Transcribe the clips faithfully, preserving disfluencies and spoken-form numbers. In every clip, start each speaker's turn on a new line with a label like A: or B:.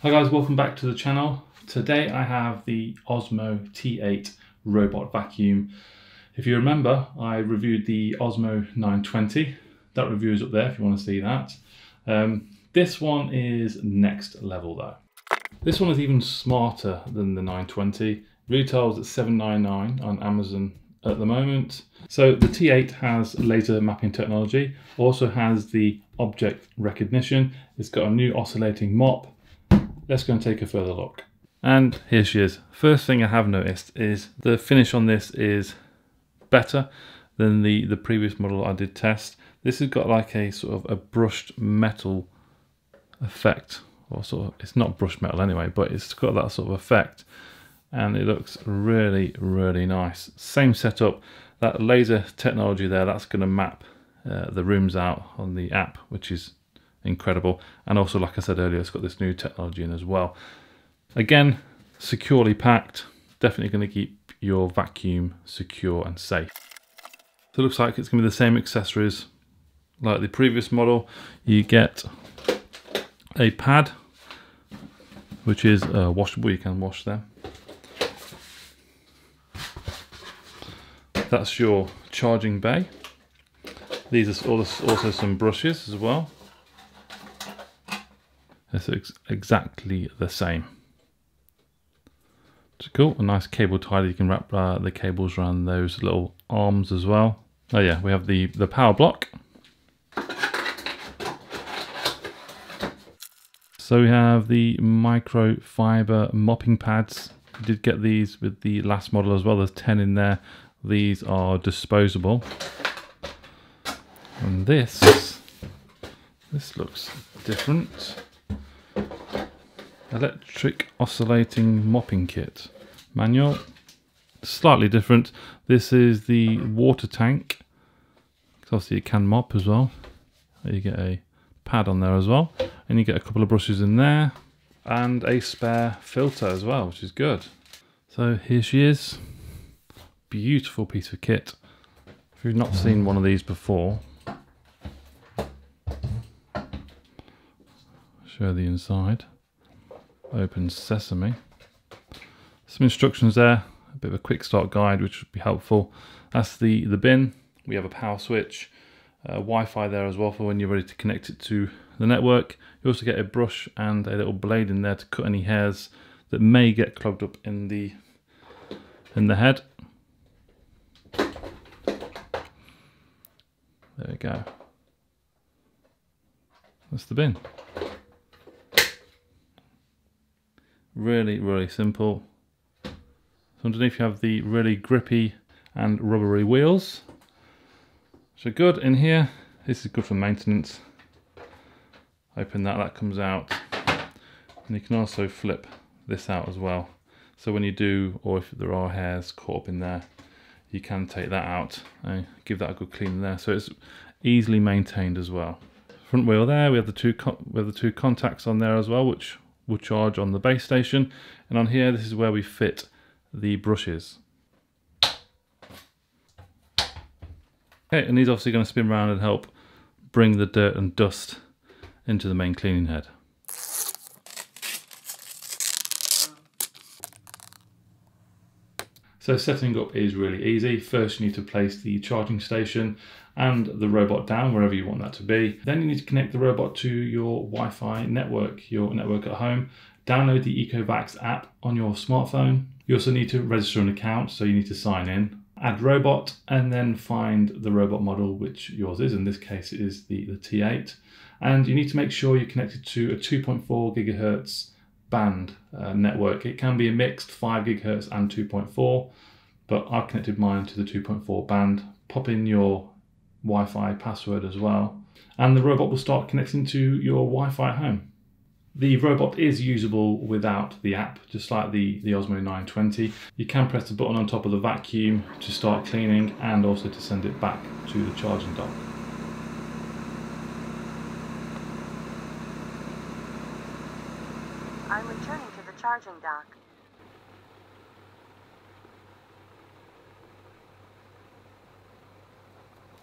A: Hi guys, welcome back to the channel. Today I have the Osmo T eight robot vacuum. If you remember, I reviewed the Osmo nine twenty. That review is up there if you want to see that. Um, this one is next level though. This one is even smarter than the nine twenty. Retails at seven ninety-nine on Amazon at the moment. So the T eight has laser mapping technology, also has the object recognition. It's got a new oscillating mop. Let's go and take a further look. And here she is. First thing I have noticed is the finish on this is better than the, the previous model I did test. This has got like a sort of a brushed metal effect, or sort of, it's not brushed metal anyway, but it's got that sort of effect. And it looks really, really nice. Same setup, that laser technology there, that's gonna map uh, the rooms out on the app, which is incredible. And also, like I said earlier, it's got this new technology in as well. Again, securely packed, definitely going to keep your vacuum secure and safe. So it looks like it's going to be the same accessories like the previous model. You get a pad, which is uh, washable, you can wash them. That's your charging bay. These are also some brushes as well. It's ex exactly the same. It's cool. A nice cable tie. You can wrap uh, the cables around those little arms as well. Oh yeah, we have the the power block. So we have the microfiber mopping pads. We did get these with the last model as well. There's ten in there. These are disposable. And this this looks different. Electric oscillating mopping kit. Manual, slightly different. This is the water tank. Obviously it can mop as well. You get a pad on there as well. And you get a couple of brushes in there. And a spare filter as well, which is good. So here she is. Beautiful piece of kit. If you've not seen one of these before, show the inside. Open sesame. Some instructions there, a bit of a quick start guide which would be helpful. That's the, the bin. We have a power switch, uh, Wi-Fi there as well for when you're ready to connect it to the network. You also get a brush and a little blade in there to cut any hairs that may get clogged up in the, in the head. There we go. That's the bin. Really, really simple. So underneath you have the really grippy and rubbery wheels. So good in here. This is good for maintenance. Open that, that comes out. And you can also flip this out as well. So when you do, or if there are hairs caught up in there, you can take that out and give that a good clean there. So it's easily maintained as well. Front wheel there, we have the two we have the two contacts on there as well, which will charge on the base station, and on here this is where we fit the brushes. Okay, and these are obviously going to spin around and help bring the dirt and dust into the main cleaning head. So setting up is really easy. First you need to place the charging station and the robot down wherever you want that to be. Then you need to connect the robot to your Wi-Fi network, your network at home. Download the ECOVACS app on your smartphone. You also need to register an account, so you need to sign in. Add robot and then find the robot model which yours is. In this case it is the, the T eight. And you need to make sure you're connected to a two point four gigahertz band uh, network. It can be a mixed five gigahertz and two point four, but I've connected mine to the two point four band. Pop in your Wi-Fi password as well, and the robot will start connecting to your Wi-Fi at home. The robot is usable without the app, just like the, the Osmo nine twenty. You can press the button on top of the vacuum to start cleaning and also to send it back to the charging dock.
B: I'm returning to the charging dock.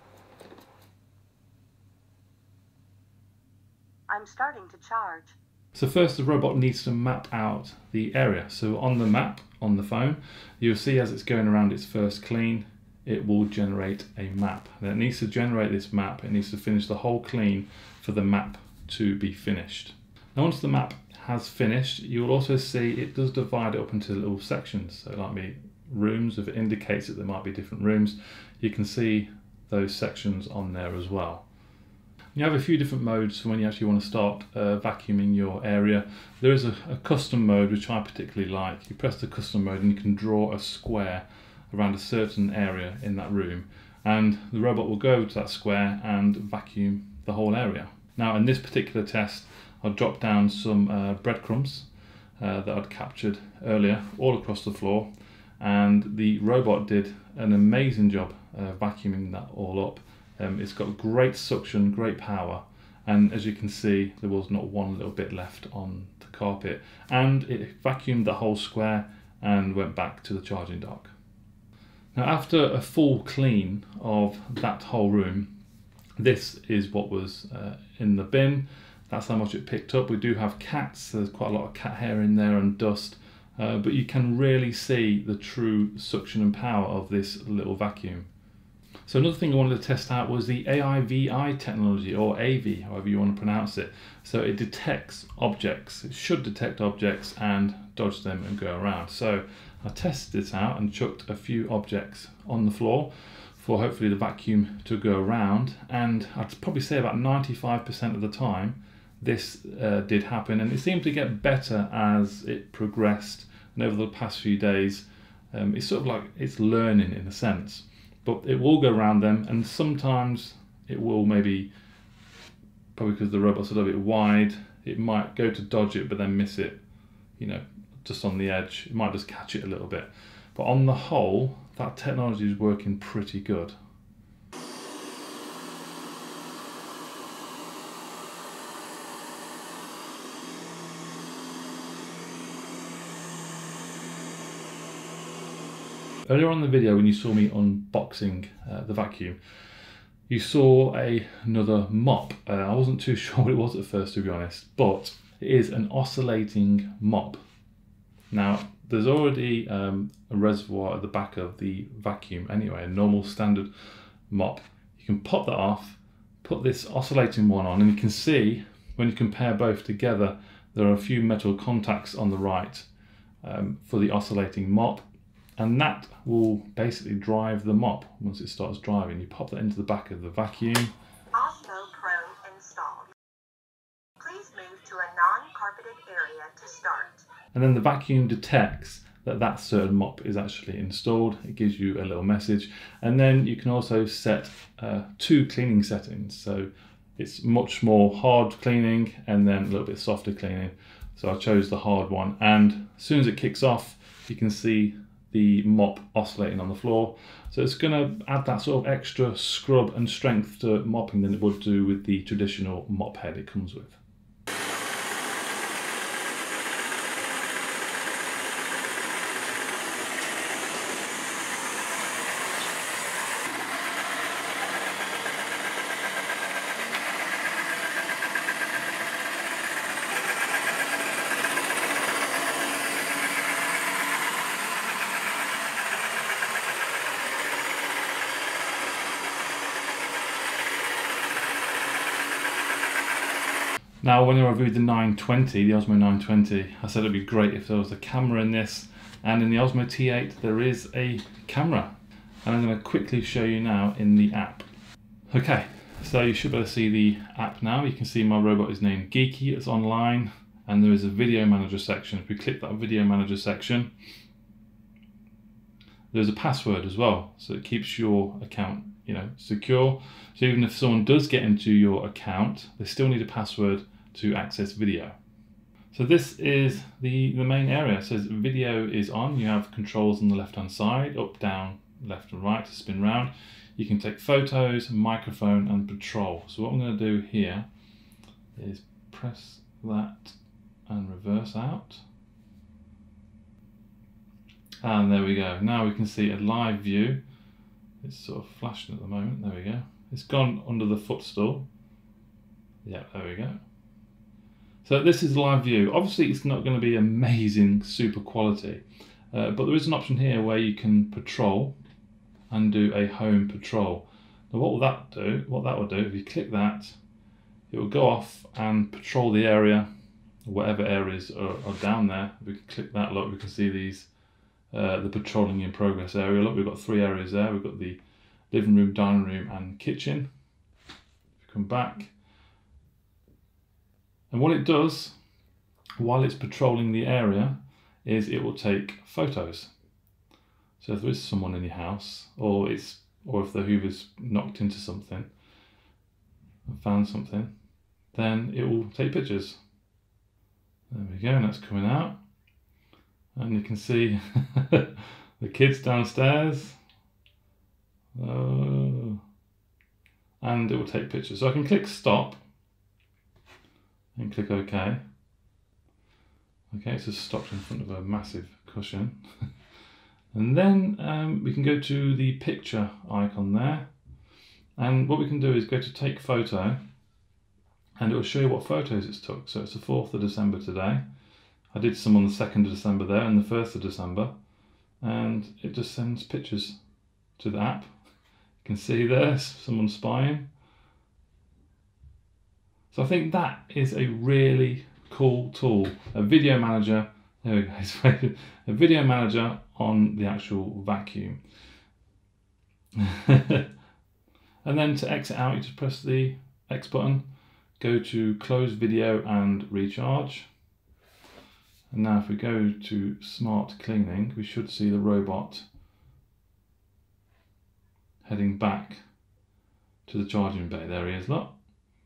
B: I'm starting to charge.
A: So first, the robot needs to map out the area. So on the map on the phone, you'll see as it's going around its first clean, it will generate a map. And it needs to generate this map. It needs to finish the whole clean for the map to be finished. Now once the map has finished, you will also see it does divide it up into little sections. So like me, rooms, if it indicates that there might be different rooms, you can see those sections on there as well. You have a few different modes for when you actually want to start uh, vacuuming your area. There is a, a custom mode which I particularly like. You press the custom mode and you can draw a square around a certain area in that room, and the robot will go to that square and vacuum the whole area. Now in this particular test, I'll drop down some uh, breadcrumbs uh, that I'd captured earlier all across the floor, and the robot did an amazing job uh, vacuuming that all up. Um, it's got great suction, great power, and as you can see, there was not one little bit left on the carpet, and it vacuumed the whole square and went back to the charging dock. Now after a full clean of that whole room, this is what was uh, in the bin. That's how much it picked up. We do have cats, there's quite a lot of cat hair in there and dust, uh, but you can really see the true suction and power of this little vacuum. So another thing I wanted to test out was the A I V I technology, or A I V I, however you want to pronounce it. So it detects objects. It should detect objects and dodge them and go around. So I tested this out and chucked a few objects on the floor for hopefully the vacuum to go around, and I'd probably say about ninety-five percent of the time this uh, did happen, and it seemed to get better as it progressed, and over the past few days um, it's sort of like it's learning in a sense. But it will go around them, and sometimes it will maybe, probably because the robot's a little bit wide, it might go to dodge it but then miss it, you know, just on the edge. It might just catch it a little bit. But on the whole, that technology is working pretty good. Earlier on in the video, when you saw me unboxing uh, the vacuum, you saw a, another mop. Uh, I wasn't too sure what it was at first, to be honest, but it is an oscillating mop. Now, there's already um, a reservoir at the back of the vacuum anyway, a normal standard mop. You can pop that off, put this oscillating one on, and you can see when you compare both together, there are a few metal contacts on the right um, for the oscillating mop. And that will basically drive the mop once it starts driving. You pop that into the back of the vacuum.
B: Osmo Pro installed. Please move to a non-carpeted area to start.
A: And then the vacuum detects that that certain mop is actually installed. It gives you a little message. And then you can also set uh, two cleaning settings. So it's much more hard cleaning and then a little bit softer cleaning. So I chose the hard one. And as soon as it kicks off, you can see the mop oscillating on the floor. So it's going to add that sort of extra scrub and strength to mopping than it would do with the traditional mop head it comes with. Now, when I reviewed the nine twenty, the Osmo nine twenty, I said it'd be great if there was a camera in this, and in the Osmo T eight there is a camera, and I'm going to quickly show you now in the app. Okay, so you should be able to see the app now. You can see my robot is named Geeky, it's online, and there is a video manager section. If we click that video manager section, there's a password as well, so it keeps your account, you know, secure. So even if someone does get into your account, they still need a password to access video. So this is the, the main area. So video is on. You have controls on the left hand side, up, down, left and right to spin round. You can take photos, microphone and patrol. So what I'm going to do here is press that and reverse out. And there we go. Now we can see a live view. It's sort of flashing at the moment. There we go. It's gone under the footstool. Yeah, there we go. So this is live view. Obviously it's not going to be amazing, super quality, uh, but there is an option here where you can patrol and do a home patrol. Now what will that do? What that will do, if you click that, it will go off and patrol the area, whatever areas are, are down there. If we can click that, look, we can see these, uh, the patrolling in progress area. Look, we've got three areas there. We've got the living room, dining room and kitchen. If we come back, and what it does while it's patrolling the area is it will take photos. So if there is someone in your house, or it's or if the Hoover's knocked into something and found something, then it will take pictures. There we go, and that's coming out. And you can see the kids downstairs. Oh. And it will take pictures. So I can click stop and click OK. Okay, it's just stopped in front of a massive cushion. And then um, we can go to the picture icon there. And what we can do is go to take photo, and it will show you what photos it's took. So it's the fourth of December today. I did some on the second of December there and the first of December. And it just sends pictures to the app. You can see there, someone spying. So I think that is a really cool tool. A video manager, there we go, a video manager on the actual vacuum. And then to exit out, you just press the X button, go to close video and recharge. And now if we go to smart cleaning, we should see the robot heading back to the charging bay. There he is, look.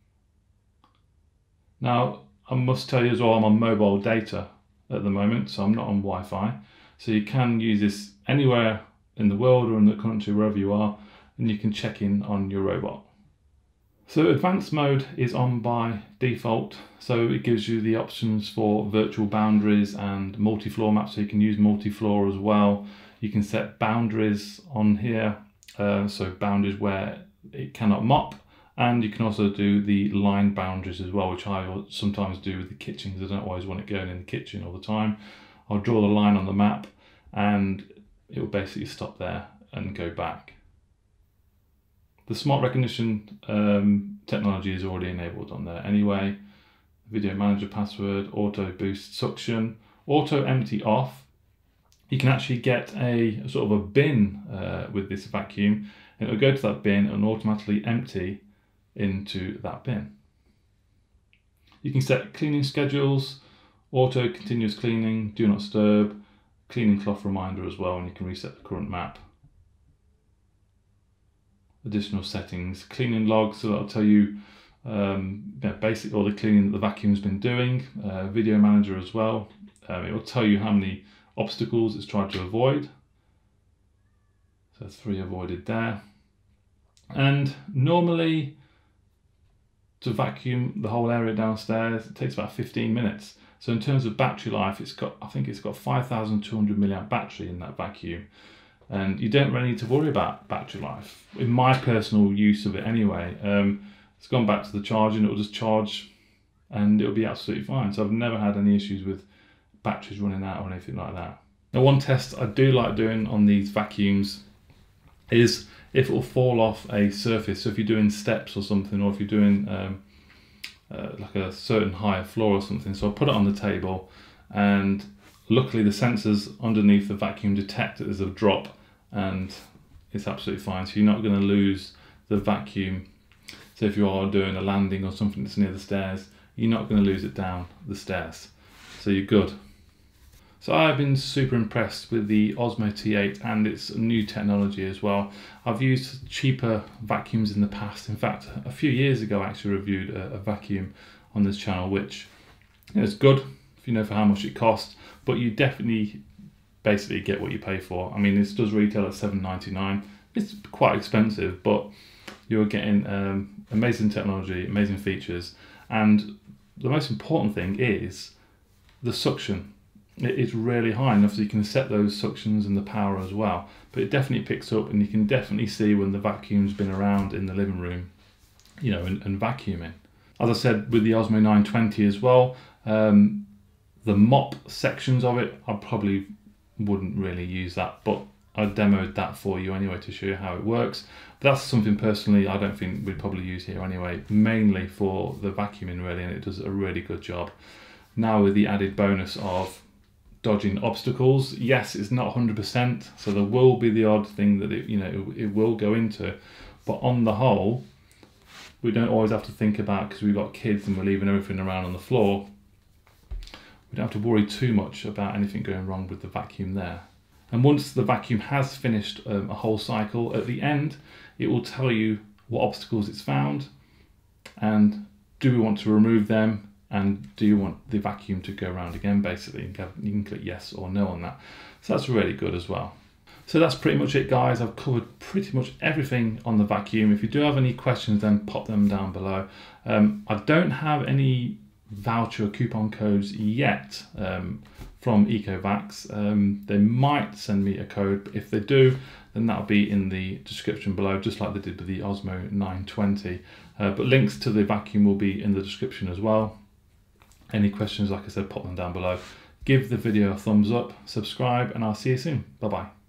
A: Now, I must tell you as well, I'm on mobile data at the moment, so I'm not on Wi-Fi. So you can use this anywhere in the world or in the country, wherever you are, and you can check in on your robot. So advanced mode is on by default, so it gives you the options for virtual boundaries and multi-floor maps, so you can use multi-floor as well. You can set boundaries on here, uh, so boundaries where it cannot mop, and you can also do the line boundaries as well, which I sometimes do with the kitchen because I don't always want it going in the kitchen all the time. I'll draw the line on the map and it will basically stop there and go back. The smart recognition um, technology is already enabled on there anyway. Video manager password, auto boost suction, auto empty off. You can actually get a sort of a bin uh, with this vacuum, and it will go to that bin and automatically empty into that bin. You can set cleaning schedules, auto continuous cleaning, do not disturb, cleaning cloth reminder as well, and you can reset the current map. Additional settings, cleaning logs, so that'll tell you um, yeah, basically all the cleaning that the vacuum's been doing. Uh, video manager as well, um, it will tell you how many obstacles it's tried to avoid. So three avoided there. And normally to vacuum the whole area downstairs, it takes about fifteen minutes. So in terms of battery life, it's got, I think it's got five thousand two hundred milliamp battery in that vacuum. And you don't really need to worry about battery life. In my personal use of it anyway, um, it's gone back to the charging, it'll just charge and it'll be absolutely fine. So I've never had any issues with batteries running out or anything like that. Now one test I do like doing on these vacuums is if it will fall off a surface. So if you're doing steps or something, or if you're doing um, uh, like a certain higher floor or something. So I'll put it on the table, and luckily the sensors underneath the vacuum detect that there's a drop, and it's absolutely fine. So you're not going to lose the vacuum. So if you are doing a landing or something that's near the stairs, you're not going to lose it down the stairs. So you're good. So I've been super impressed with the Osmo T eight and its new technology as well. I've used cheaper vacuums in the past. In fact, a few years ago I actually reviewed a, a vacuum on this channel, which you know, is good if you know for how much it costs, but you definitely basically get what you pay for. I mean, this does retail at seven ninety-nine. It's quite expensive, but you're getting um, amazing technology, amazing features, and the most important thing is the suction. It's really high, and obviously you can set those suctions and the power as well, but it definitely picks up, and you can definitely see when the vacuum's been around in the living room, you know, and, and vacuuming. As I said with the Osmo nine twenty as well, Um, the mop sections of it, I probably wouldn't really use that, but I demoed that for you anyway to show you how it works. But that's something personally I don't think we'd probably use here anyway, mainly for the vacuuming really, and it does a really good job. Now with the added bonus of dodging obstacles, yes, it's not one hundred percent, so there will be the odd thing that it, you know, it, it will go into, but on the whole, we don't always have to think about, because we've got kids and we're leaving everything around on the floor, we don't have to worry too much about anything going wrong with the vacuum there. And once the vacuum has finished um, a whole cycle, at the end, it will tell you what obstacles it's found, and do we want to remove them, and do you want the vacuum to go around again, basically. You can click yes or no on that. So that's really good as well. So that's pretty much it, guys. I've covered pretty much everything on the vacuum. If you do have any questions, then pop them down below. Um, I don't have any voucher coupon codes yet um, from ECOVACS. Um, they might send me a code, but if they do, then that'll be in the description below, just like they did with the Osmo nine twenty. Uh, but links to the vacuum will be in the description as well. Any questions, like I said, pop them down below. Give the video a thumbs up, subscribe, and I'll see you soon. Bye bye.